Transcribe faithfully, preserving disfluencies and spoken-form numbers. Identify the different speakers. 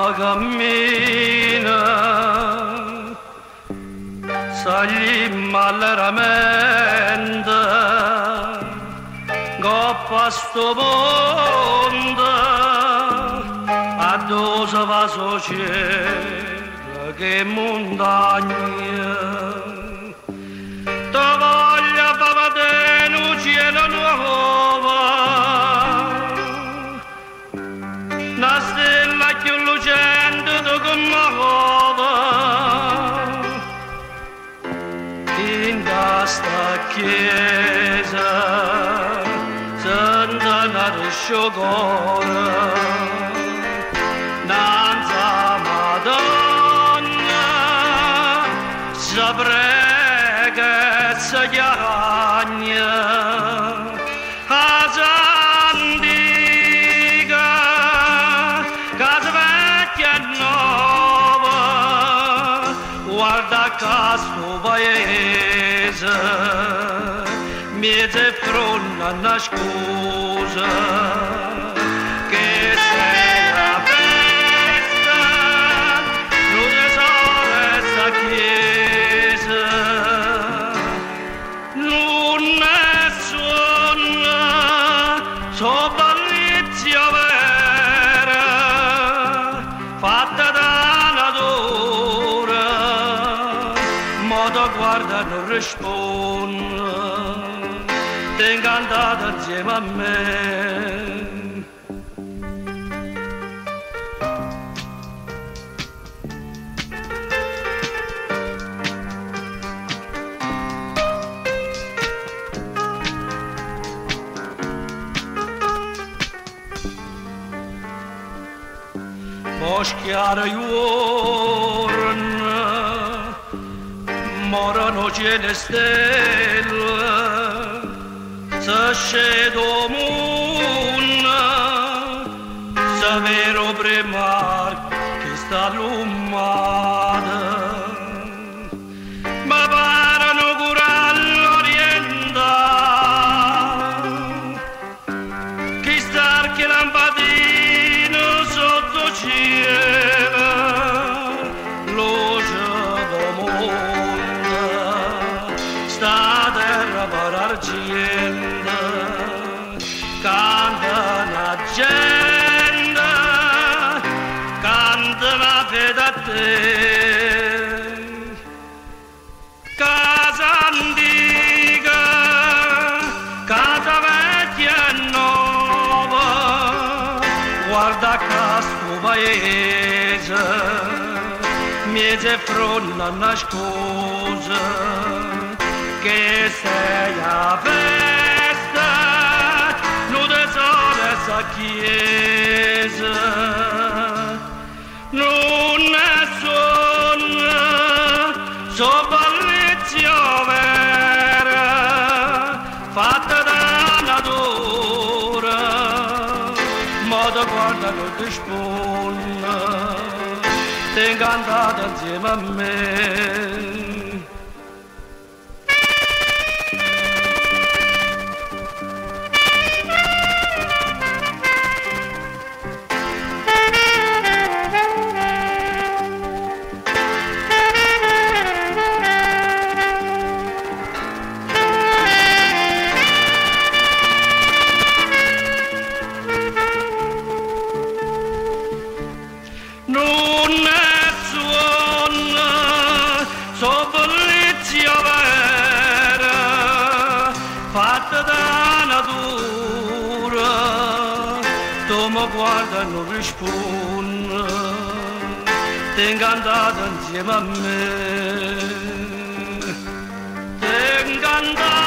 Speaker 1: cammina, salimmo alleramento, coppa sto mondo, a dove va società che montagna. Ti voglio far vedere un cielo nuovo, una stella più lucente di commuove, in questa chiesa sento una sciocora, danza Madonna, si prega e si chiagna, casa antica, casa vecchia e nuova, guarda questo paese, mezzo e fronte a nascosa, che sei la festa, non tesoro e sta chiesa, non è sonno, so bellezza vera, fatta da natura, modo guarda non risponde, t'è incantata insieme a me. Boschiare giorno, morano cielo e stelle, se scedo mondo, se vero primar che sta lumata, ma parano curare l'orientale, che star che lampadino sotto cielo, luce mondo, sta terra per argento, canta la gente, canta la fede a te. Casa antica, casa vecchia e nuova, guarda questo paese, mezzo e fronte a nascosa, che sei a festa, non tesoro e sa chiesa, non è sonno, so bellezza vera, fatta da natura, modo guarda non risponde, t'è incantata insieme a me. Non è sonno, so bellezza vera, fatta da natura, tu mi guarda e non risponde, t'è incantata insieme a me, t'è incantata.